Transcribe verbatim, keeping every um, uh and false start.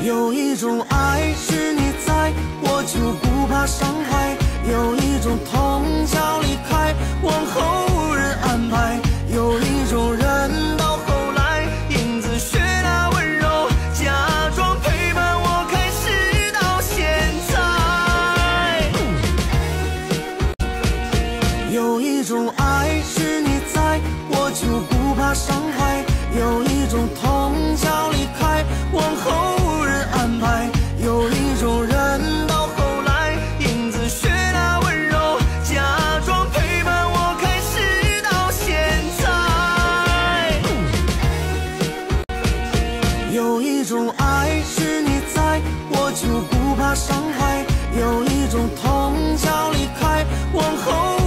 有一种爱是你在，我就不怕伤害；有一种痛叫离开，往后日安排；有一种人到后来，影子学那温柔，假装陪伴我，开始到现在。有一种爱是你在，我就不怕伤害；有一种痛叫离开，往后日安排；有一种人到后来，影子学那温柔，假装陪伴我，开始到现在。有一种爱是你在，我就不怕伤害；有一种痛叫离开，往后